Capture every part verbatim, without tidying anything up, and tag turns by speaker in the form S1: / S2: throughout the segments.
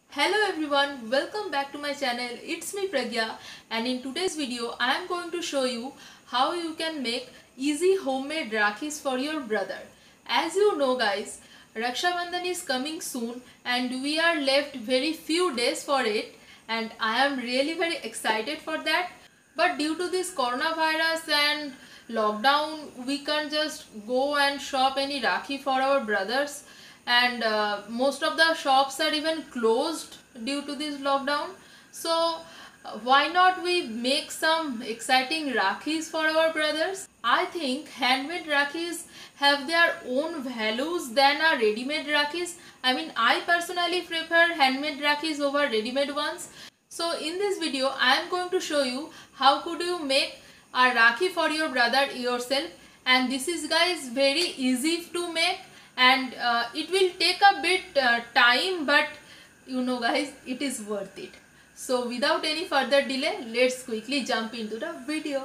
S1: Hello everyone, welcome back to my channel. It's me Pragya, and in today's video I am going to show you how you can make easy homemade Rakhis for your brother. As you know guys, Raksha Bandhan is coming soon and we are left very few days for it, and I am really very excited for that. But due to this coronavirus and lockdown, we can't just go and shop any Rakhi for our brothers, and uh, most of the shops are even closed due to this lockdown. So uh, why not we make some exciting Rakhis for our brothers? I think handmade Rakhis have their own values than a ready-made Rakhis. I mean, I personally prefer handmade Rakhis over ready-made ones. So in this video I am going to show you how could you make a Rakhi for your brother yourself, and this is guys very easy to make, and uh, it will take a bit uh, time, but you know guys, it is worth it. So without any further delay, let's quickly jump into the video.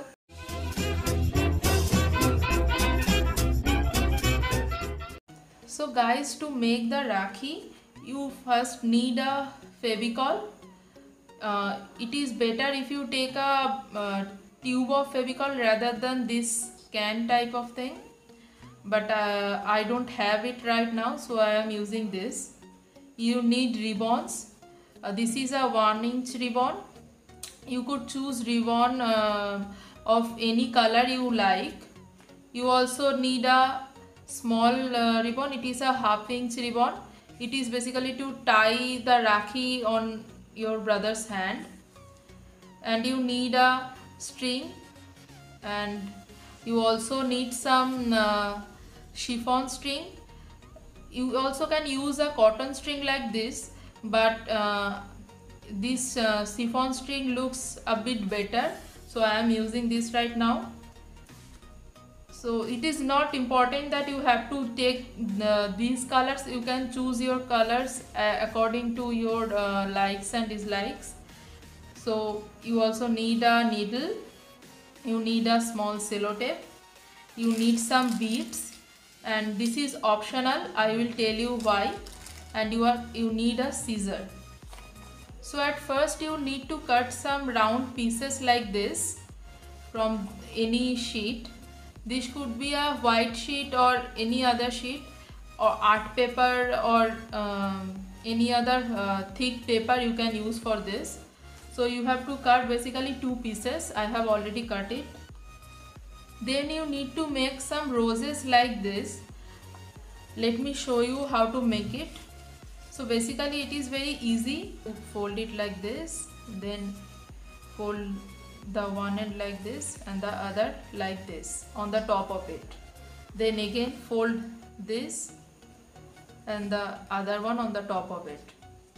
S1: So guys, to make the Rakhi you first need a Fevicol. Uh, it is better if you take a uh, tube of Fevicol rather than this can type of thing, but uh, I don't have it right now, so I am using this. You need ribbons. Uh, this is a one inch ribbon. You could choose ribbon uh, of any color you like. You also need a small uh, ribbon. It is a half inch ribbon. It is basically to tie the Rakhi on your brother's hand. And you need a string, and you also need some uh, chiffon string. You also can use a cotton string like this, but uh, this uh, chiffon string looks a bit better, so I am using this right now. So it is not important that you have to take uh, these colors. You can choose your colors uh, according to your uh, likes and dislikes. So you also need a needle, you need a small cello tape, you need some beads, and this is optional, I will tell you why, and you are you need a scissor. So at first you need to cut some round pieces like this from any sheet. This could be a white sheet or any other sheet, or art paper, or um, any other uh, thick paper you can use for this. So you have to cut basically two pieces. I have already cut it. Then you need to make some roses like this. Let me show you how to make it. So basically it is very easy. Fold it like this, then fold the one end like this and the other like this on the top of it. Then again fold this and the other one on the top of it.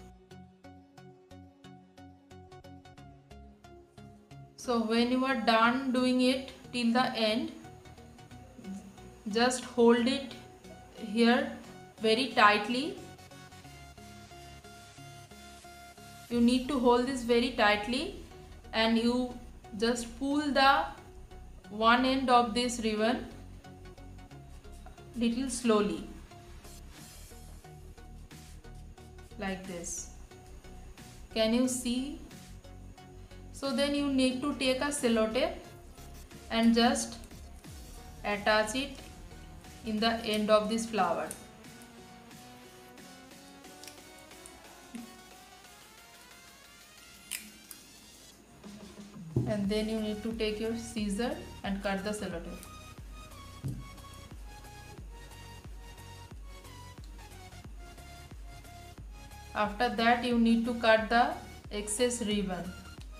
S1: So when you are done doing it till the end, just hold it here very tightly. You need to hold this very tightly, and you just pull the one end of this ribbon little slowly like this. Can you see? So then you need to take a cello tape and just attach it in the end of this flower. And then you need to take your scissor and cut the cello tape. After that you need to cut the excess ribbon.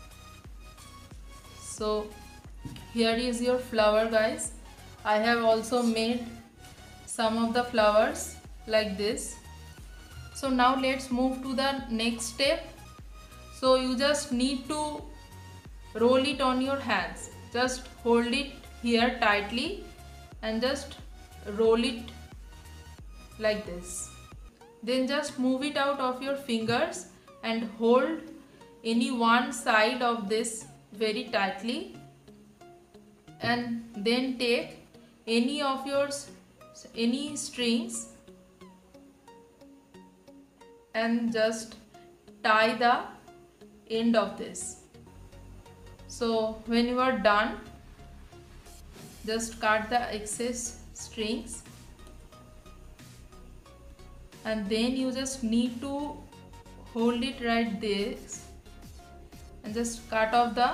S1: So here is your flower guys. I have also made some of the flowers like this. So now let's move to the next step. So you just need to roll it on your hands. Just hold it here tightly and just roll it like this. Then just move it out of your fingers and hold any one side of this very tightly, and then take any of your any strings and just tie the end of this. So when you are done, just cut the excess strings, and then you just need to hold it right this and just cut off the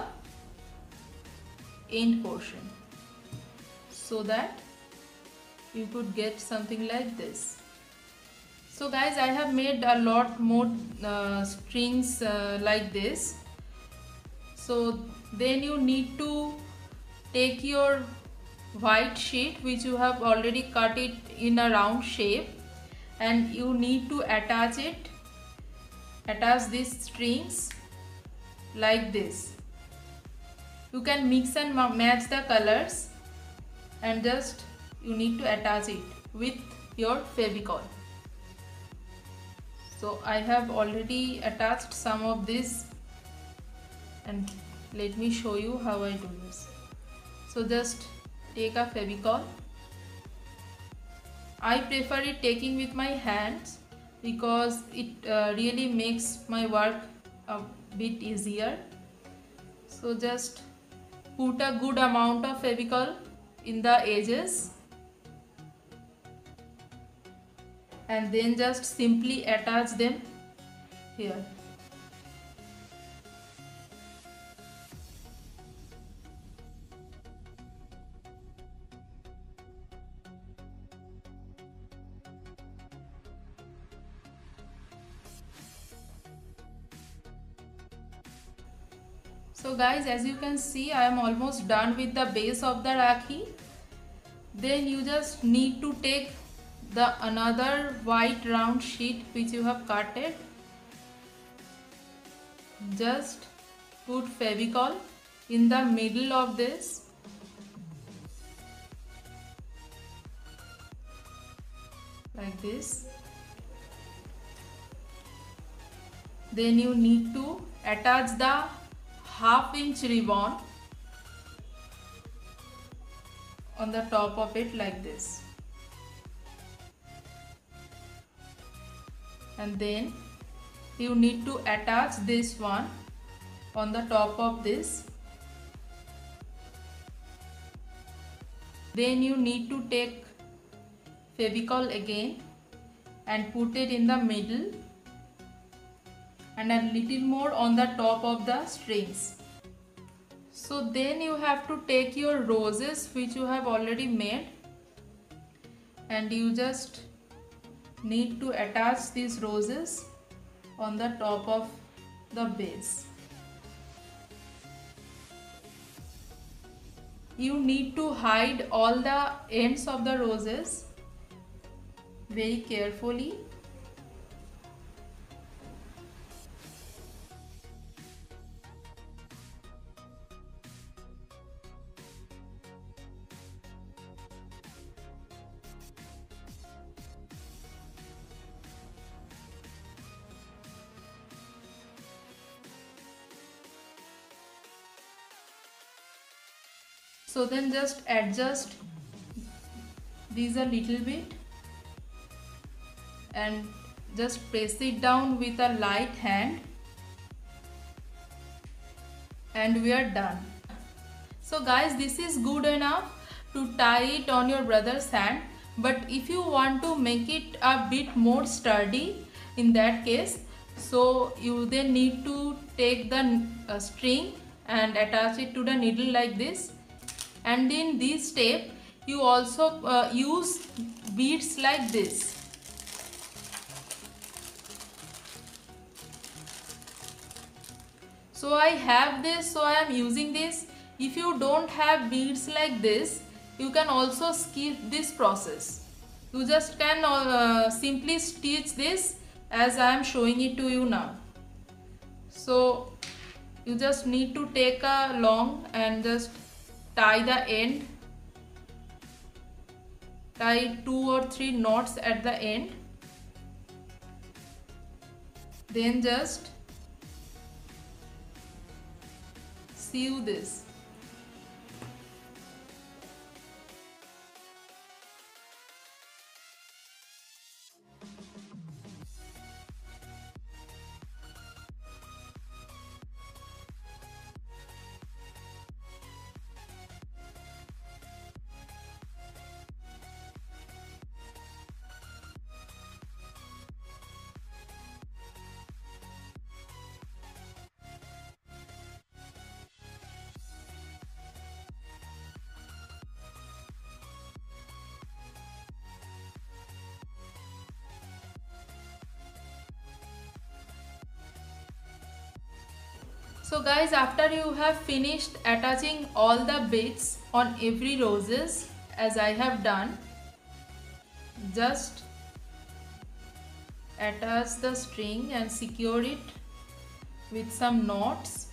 S1: end portion so that you could get something like this. So guys, I have made a lot more uh, strings uh, like this. So then you need to take your white sheet which you have already cut it in a round shape, and you need to attach it, attach these strings like this. You can mix and match the colors, and just you need to attach it with your Fevicol. So I have already attached some of this, and let me show you how I do this. So just take a Fevicol. I prefer it taking with my hands because it uh, really makes my work a bit easier. So just put a good amount of Fevicol in the edges, and then just simply attach them here. So guys, as you can see, I am almost done with the base of the Rakhi. Then you just need to take the another white round sheet which you have cutted. Just put Fevicol in the middle of this. Like this. Then you need to attach the half inch ribbon on the top of it like this, and then you need to attach this one on the top of this. Then you need to take Fevicol again and put it in the middle, and a little more on the top of the strings. So then you have to take your roses which you have already made, and you just need to attach these roses on the top of the base. You need to hide all the ends of the roses very carefully. So then just adjust these a little bit and just press it down with a light hand, and we are done. So guys, this is good enough to tie it on your brother's hand, but if you want to make it a bit more sturdy, in that case, so you then need to take the uh, string and attach it to the needle like this. And in this step you also uh, use beads like this. So I have this, so I am using this. If you don't have beads like this, you can also skip this process. You just can uh, simply stitch this as I am showing it to you now. So you just need to take a long and just tie the end, tie two or three knots at the end, then just sew this. So guys, after you have finished attaching all the beads on every roses as I have done, just attach the string and secure it with some knots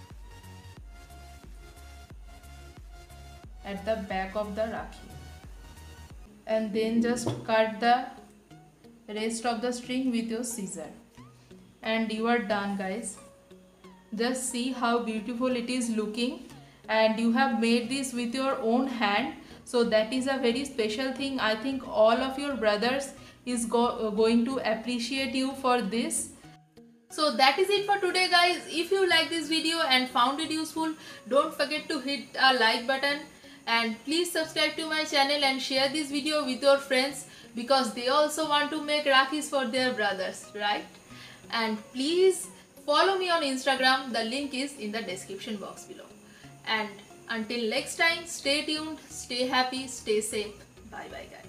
S1: at the back of the Rakhi, and then just cut the rest of the string with your scissor, and you are done guys. Just see how beautiful it is looking, and you have made this with your own hand, so that is a very special thing. I think all of your brothers is go going to appreciate you for this. So that is it for today guys. If you like this video and found it useful, don't forget to hit a like button, and please subscribe to my channel and share this video with your friends, because they also want to make Rakhis for their brothers, right? And please follow me on Instagram, the link is in the description box below. And until next time, stay tuned, stay happy, stay safe. Bye bye guys.